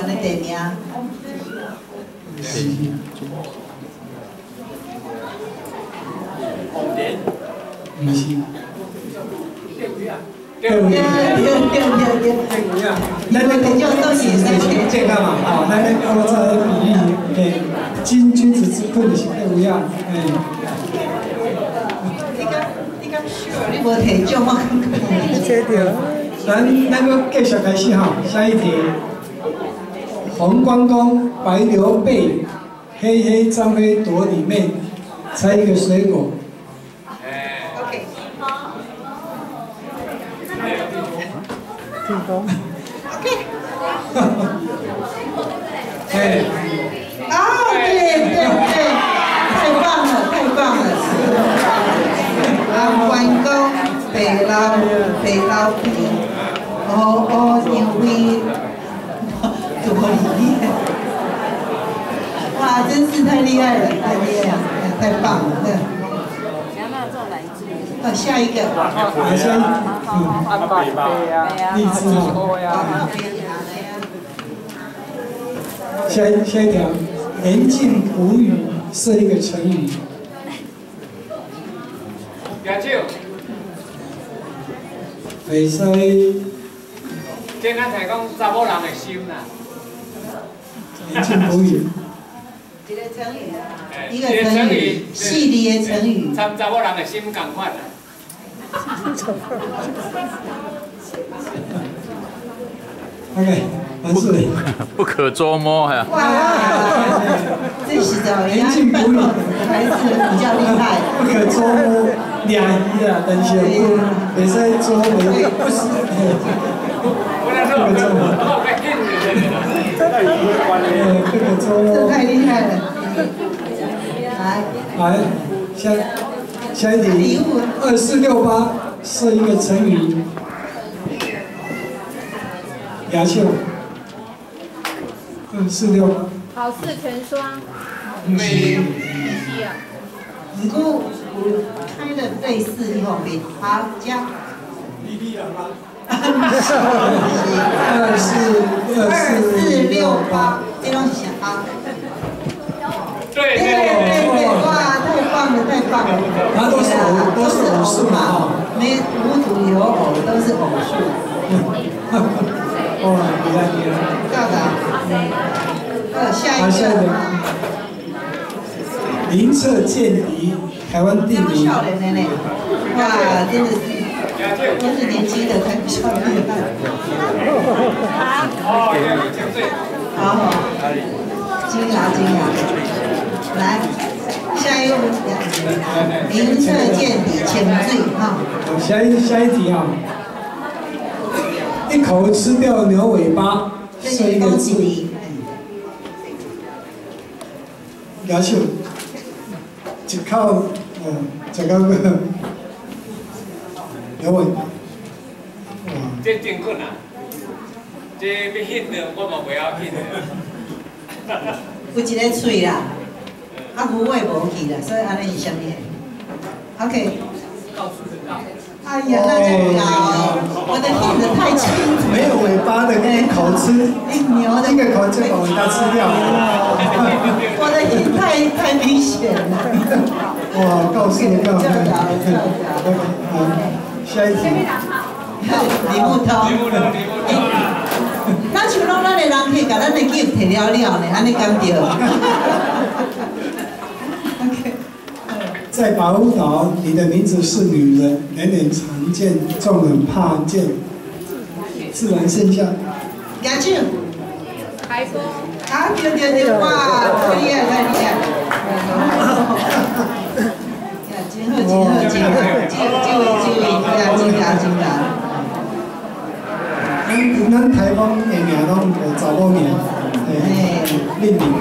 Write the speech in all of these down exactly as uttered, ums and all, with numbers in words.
湾的地名。 红莲。 不是。 对对对对对。咱们摕奖都是是这个嘛，哦，咱咧古早的比喻，诶，金君子之困是对有影，诶。 你敢你敢 sure 你无摕奖我感觉。 这着。咱咱个继续开始哈，下一题。红关公，白刘备，黑黑张飞躲你妹，猜一个水果。 OK。 进攻。OK。哎。 啊，对对对，太棒了，太棒了！啊，关公白老白老皮，哦哦牛威，多厉害！哇，真是太厉害了，太厉害了，太棒了！啊，下一个。 好，下一个。嗯， 安巴贝啊， 荔枝哦呀。 下一下一条，言尽无语是一个成语。 举手。 会使。 今咱才讲查某人的心啦。 言尽无语。 一个成语，一个成语，细腻的成语。 参查某人的心共款啦。 OK， 完事。 不可捉摸呀！ 哇，这是的，言尽无语，还是比较厉害。 不可捉摸，两仪啦，但是不袂使捉摸，不是。不可捉摸。不可捉摸。 这太厉害了。来。 来，下下一题，二四六八是一个成语。牙秀。二四六八。 好事成双。 没有。 不过有开的类似以后给他加。 比例了吗？二四二四六八，这东西啊。 对对对对，哇，太棒了，太棒了！ 它都是偶，都是偶数嘛， 没无主有偶，都是偶数。 哇，厉害厉害！ 到达。呃，下一个。 名册见敌，台湾地名。 笑脸的呢，哇，真的是，都是年轻的才笑脸的。 哦，有情绪。 好好，金牙金牙。来，下一个问题，名册见底，潜水哈。 好，下一下一题啊，一口吃掉牛尾巴是一个字。牙秀，一口，嗯，一口个牛尾巴。哇。 这真困难，这要翕的我嘛袂晓翕的。 有一个喙啦。啊，牛尾无去啦，所以安尼是啥物？OK。哎呀，那就高，我的听得太清楚。 没有尾巴的一口吃， 牛的一个口就把尾巴吃掉。 我的听太太明显了。 哇，告诉你，告诉你。 好， 下一题。 李木通。李木通，李木通。咱像拢咱的人去，甲咱的记摕了了呢，安尼敢对？ 在宝岛岛，你的名字是女人，人人常见，众人怕见，自然现象。 牙俊。 海波。 啊，对对对，哇，太厉害，太厉害。呀，真好，真好，真好，这这位这位，呀，真牙真牙。 咱咱台湾的名拢无查某名，哎，命名。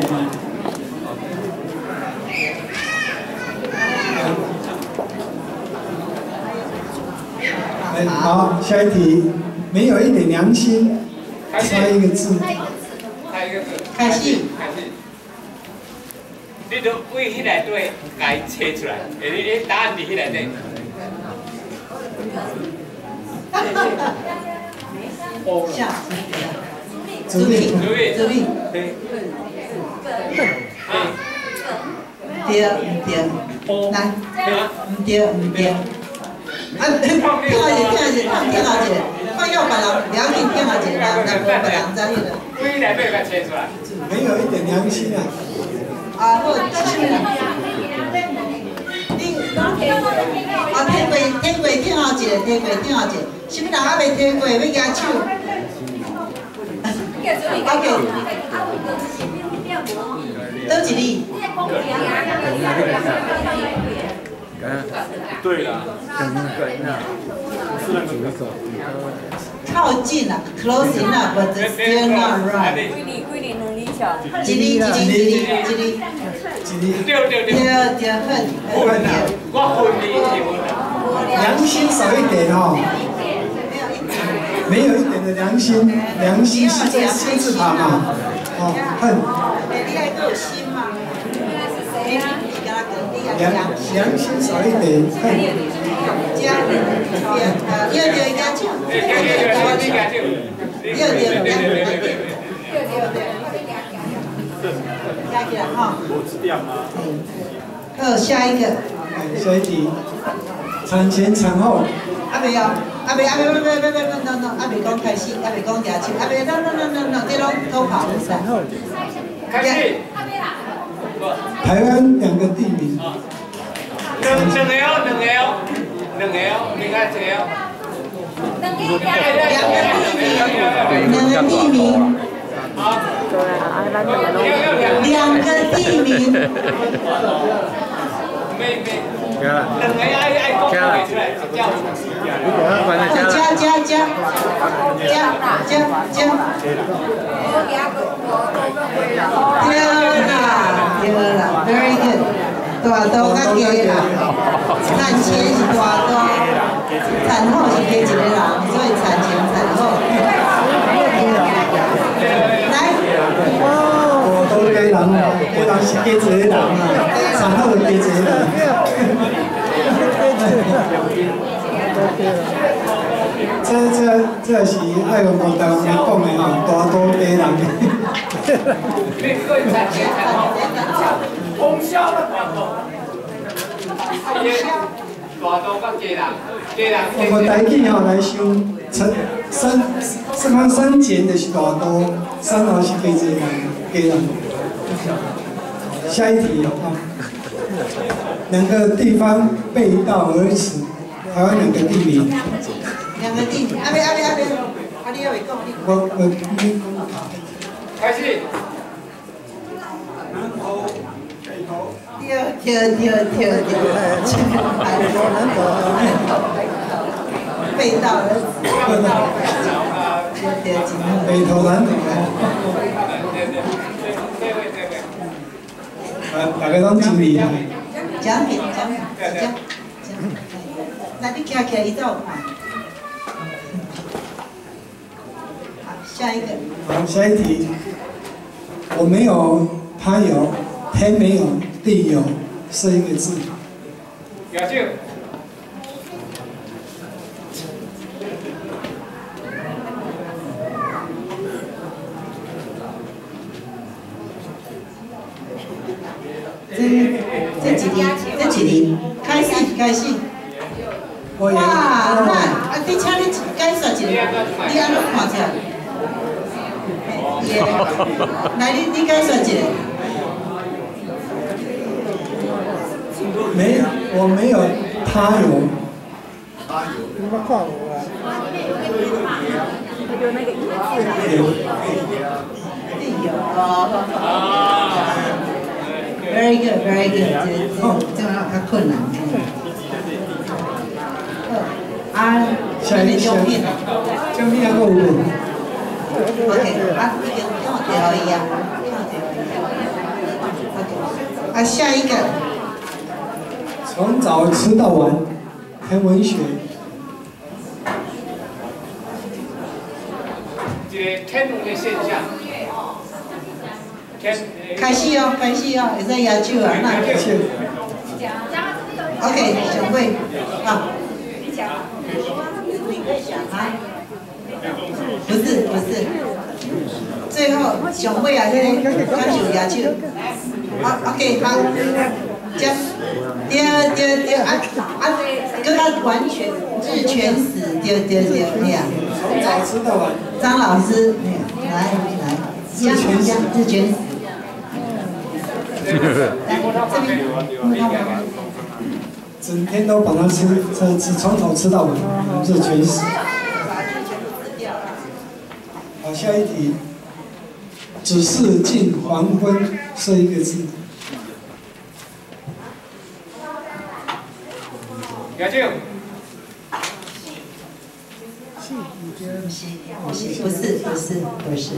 哎，好，下一题，没有一点良心，猜一个字。 猜一个字。 开始。 开始。你都为迄内底甲伊切出来，诶，你你答案伫迄内底。 下。 主力， 主力主力， 啊， 对唔对？来，唔对唔对。啊，听下去，听下去，听下去，看要别人了解，听下去，人人无别人知迄个。 规内底甲切出来。 没有一点良心啊！ 啊，好，继续啦。你啊，摕过摕过听下一个，摕过听下一个，什么人还未摕过要举手？OK。倒一哩。 对了，是那个靠近啦 ，close enough, but still not right。 几厘几厘两厘小。 一哩一哩一哩一哩。 一粒对对对。 对对，很很对。 我分你是分啦。 良心少一点哦，没有一点的良心，良心是在心字旁嘛，哦，恨。 你还有心嘛？ 良良心少一点，恨。 家人，呃，要留一家酒， 对对对对对对。 要留一家酒，加起来哈。 我吃掉吗？ 好，下一个。 下一题，产前产后。 啊未哦，啊未啊未未未未未，no no，啊未讲开始，啊未讲抓手，啊未 no no no no no，这拢偷跑的噻。 开始。 台湾两个地名。 两两个哦，两个哦，两个哦，另外一个哦。 两个地名。 好。 两个地名。 没没。两个爱爱讲出来，就叫。 加加加加加加。对啦，对啦 ，very good。大刀甲鸡啦，产前是大刀，产后是鸡一个人，所以产前产后。来。 大刀鸡人，鸡人是鸡一个人啊，产后的鸡一个人。这这这是爱用台湾人讲的吼，大刀鸡人。 通宵了，大刀甲鸡人，鸡人。 我们台语吼来想，三三三方三前就是大刀，三后是鸡一个人，鸡人。下一题啊，两个地方背道而驰，台湾两个地名。 两个地名，阿妹阿妹阿妹，阿你要会讲，你我我你开始。 对对对对对，背道而驰，对对，真好。 北投南投。啊，大家拢真厉害。 奖品奖品奖奖，那你站起来，伊才有看。好，下一个。 好，下一题。我没有，他有，天没有，地有，是一个字。 有就。 这这几年，这几年开始开始。哇，那啊，你请你解说一下，你安怎看起来？来，你你解说一下。 没，我没有，他有。 你们看我啊。就那个一字。 Very good, very good. 这这这样较困难。啊， 下一下一奖品还够有。 OK， 啊，已经看到伊啊，看到伊。OK， 啊，下一个。 从早吃到晚，谈文学。 一个天文的现象。 开始哦，开始哦，会使摇手啊，那。OK， 小慧，啊。啊？不是不是。 最后上尾啊，迄个感受野手。好 ，OK， 好，这对对对，啊啊，搁较完全日全食，对对对，对啊。 早吃到晚。 张老师，来来， 日全食， 日全食。来这边， 整天都把它吃吃吃，从早吃到晚，日全食。好，下一题。只是近黄昏这一个字。 杨静。 不是不是不是。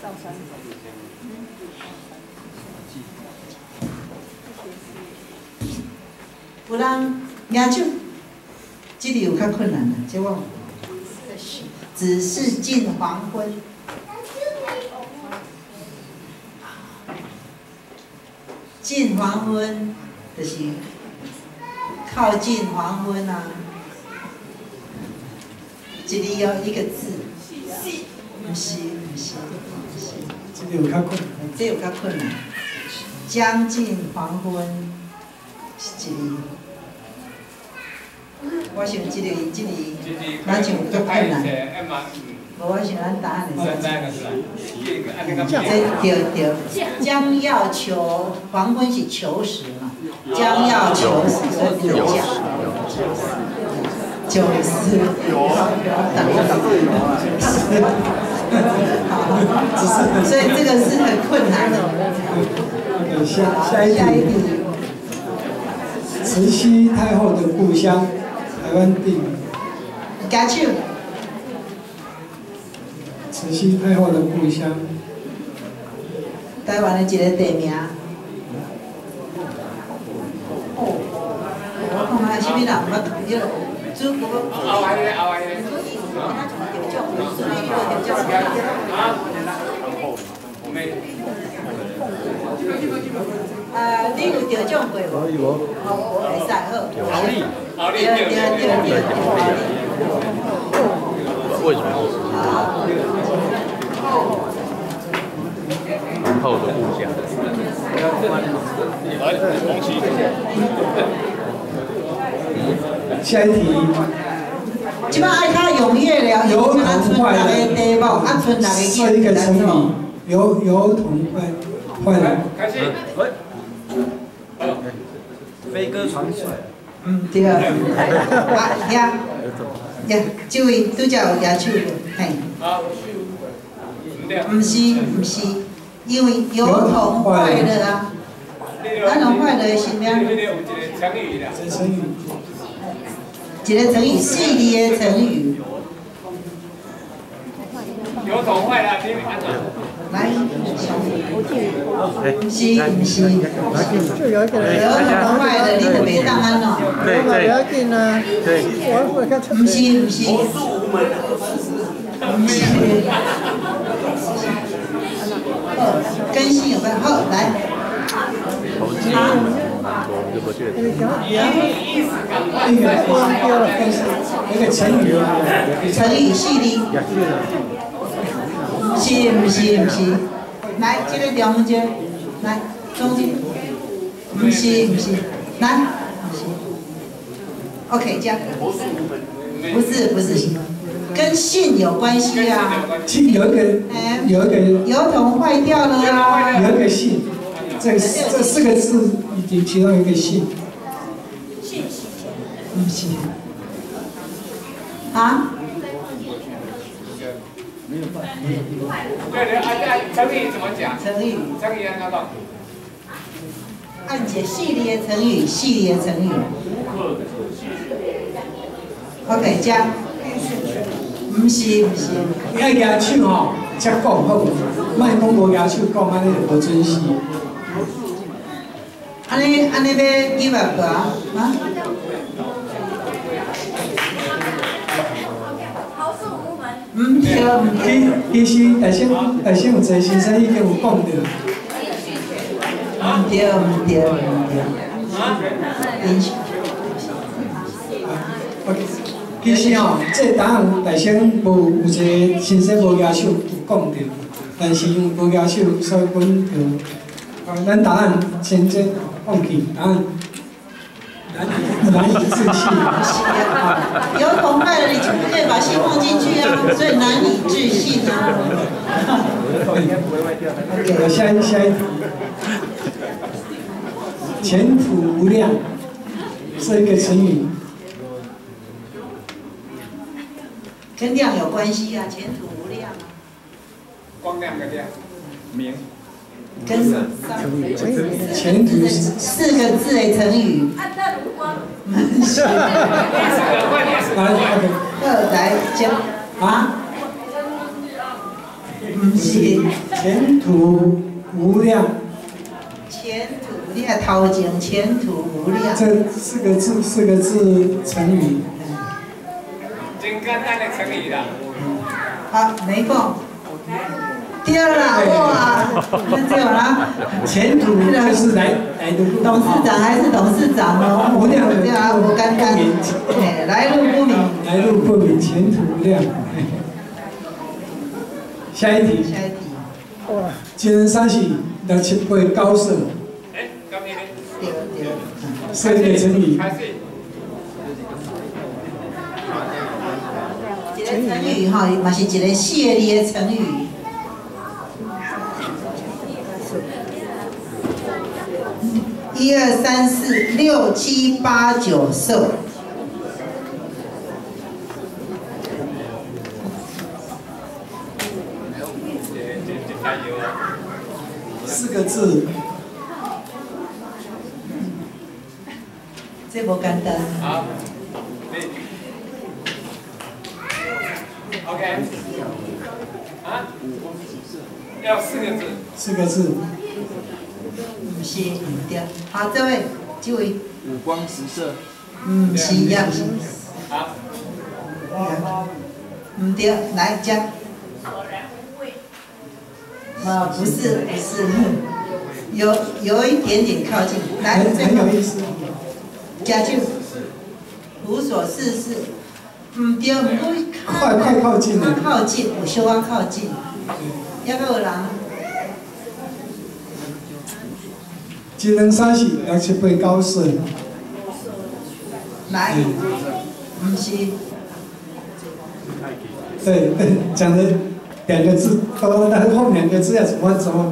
有人研究，这里有较困难的，这我只是近黄昏。近黄昏就是靠近黄昏啊，这里有一个字，不是不是不是， 这里有较困难， 这有较困难，将近黄昏是这里，我想这里这里哪就较困难，无我想咱答案是。对对，将要求黄昏是求时嘛，将要求时，所以就将九十，好，所以这个是很困难的。 下下一题，慈禧太后的故乡，台湾地名。 加手。 慈禧太后的故乡。 台湾的一个地名。哦，我看下什么人捌读迄个祖国。 后来咧，后来咧。 啊，你有得奖过无？有无？好，会使好。 好利，好利， 对对对对。 为什么？皇后的故乡。来，恭喜。 下一题。 即摆爱较踊跃了， 油桶坏了。 啊，剩六个设一个成语，油油桶坏坏了。 开始。 飞鸽传水。 嗯，对。啊，呀呀，这位拄则有举手的，嘿。 好。 唔是唔是，因为油桶坏了啊。咱用坏了是咩？ 有一个成语啦。 成语。 一个成语，四字的成语。 油桶坏了，你安怎？ 来，唔是唔是，油桶坏了，你就袂当安咯。 对对。对。 唔是唔是。唔是。好，跟性有关。好，来。好。 一个一个成语。 成语四字。是唔是唔是？来，这个中间，来中间，唔是唔是，来，不是 ，OK， 这样，不是不是，跟性有关系啊。 性有一个有一个油桶坏掉了啊。 有一个性，这这四个字已经其中一个性。 不是。啊？ 对对，按按成语怎么讲？ 成语。 成语按怎讲？ 按解系列成语，系列成语。OK， 这样。不是不是。 爱举手吼，才讲好，莫讲无举手讲，安尼就无准时。 安尼安尼要 give up 啊？啊？唔对唔对。 其实大先大先有侪先生已经有讲到。 唔对唔对唔对。 啊，其实吼，这答案大先无有一个先生无举手有讲到。 但是因为无举手，所以阮就，啊，咱答案先先放弃，答案难难以置信。 有澎湃了，你就不可以把心放进去啊，所以难以置信啊。 OK， 下一下一题，前途无量是一个成语。 跟量有关系啊，前途无量啊。 光亮的亮，明。 跟前途四个字的成语。二来讲啊，不是前途无量。 前途，你还头前前途无量。 这四个字，四个字成语。 真简单的成语啦。 好，没讲。对啦，哇，对啦。 前途就是来来的路。 董事长还是董事长哦。 无量的对啊，我刚刚，哎，来路不明。 来路不明，前途无量。下一题。 下一题。 哇，今年三十六七八九岁。 哎，刚你呢？ 对对。 是一个成语。 一个成语哈，嘛是一个谢列的成语。一二三四六七八九十。 四个字。 这不简单。 好。OK。啊？要四个字。 四个字。 不是，唔对。好，这位，这位。 五光十色。 唔是呀。 好。 唔对，来讲。啊，不是，不是，有有一点点靠近。来， 很有意思。 加就无所事事。唔对，唔过快快靠近了。 靠近，有小可靠近。要不有人？ 今年三十六七八九岁。 来，不是。 对对，讲的两个字都，但是后两个字要怎么怎么？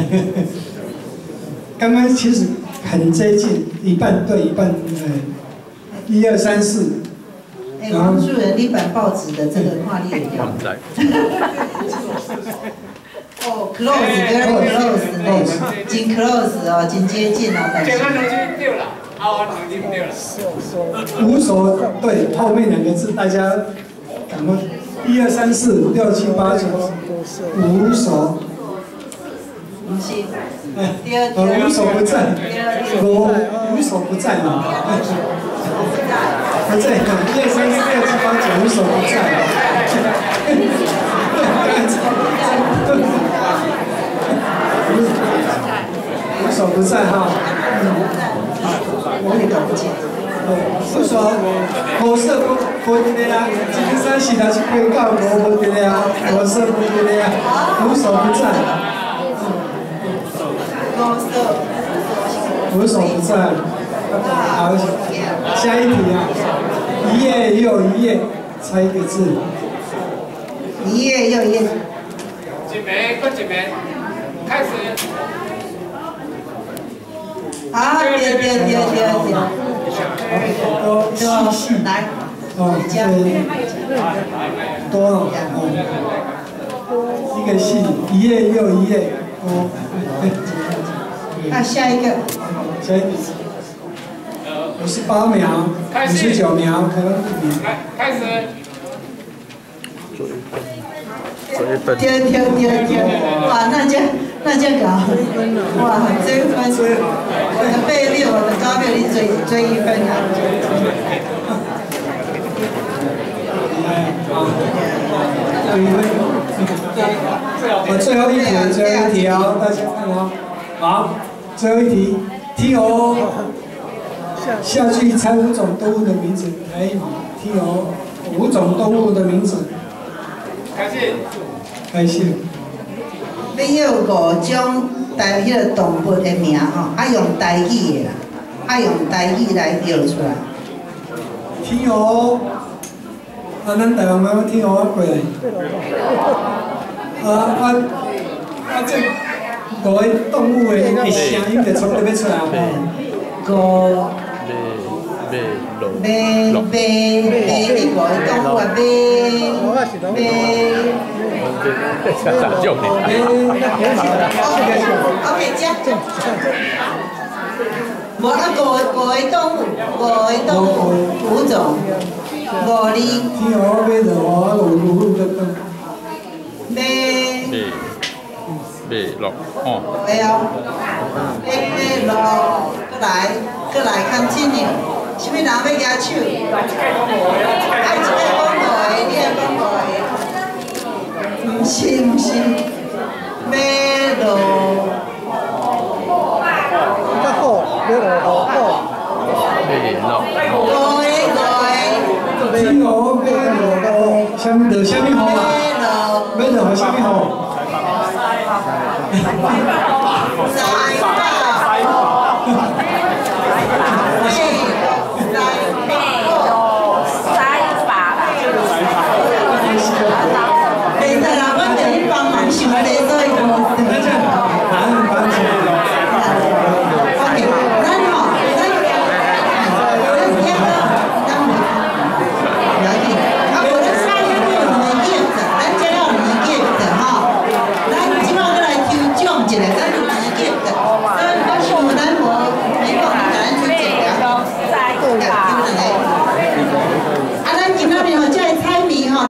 刚刚其实很接近，一半对一半呃，一二三四。 哎，王主任，你版报纸的这个看你会掉。哦 ，close very close 呢，真 close 哦，真接近哦，但是。 这个东西对了，啊，我东西对了。 无所对，后面两个字大家赶快，一二三四六七八九，无所。 不是。 哎，呃，无所不在，我无所不在嘛。不在，一二三四六七八九，无所不在。无所不在哈。 我也搞不清。 无所，无所不不伫咧啊！一二三四六七八九，无无伫咧啊！无所不伫咧啊！无所不在。无所不在。好，下一题啊！一页又一页，猜一个字。 一页又一页。 一枚，搁一枚，开始。 啊，对对对对对。 多细细。 来。 哦，对。多了哦。一个细，一页又一页，多。 那下一个。 下一个。五十八秒，五十九秒，可能不比。 来，开始。 追分。 丢丢丢丢！哇，那这那这搞，哇，追分，我的倍率，我的高倍率追追一分啊！ 我最后一题，最后一题哦，大家看哦。好，最后一题 ，T O。下句猜五种动物的名字，来 ，T O， 五种动物的名字。 开始。 开始。 要有五种台迄个动物的名吼，啊用台语的啦，啊用台语来标出来。 天鹅，啊，咱台湾妈天鹅过来。啊啊啊！这五个动物的的声音就从这边出来。 五。 马马马马一个动物啊马马。 咋叫你 ？OK， 接。无啊，五五个动物，五个动物，五种，五字。 天鹅、马、龙、啊，龙、龙、等等。 马。 马、龙，哦。 对哦。马、马、龙，过来，过来，continue。 什么人要举手？爱一个讲无的，你爱讲无的。唔是唔是，马路。 较好，马路好好。 马路。 五个五个。 天鹅、马、龙，什么路？什么号啊？马路系什么号？ 三八。 袂使啦，我叫你帮忙想下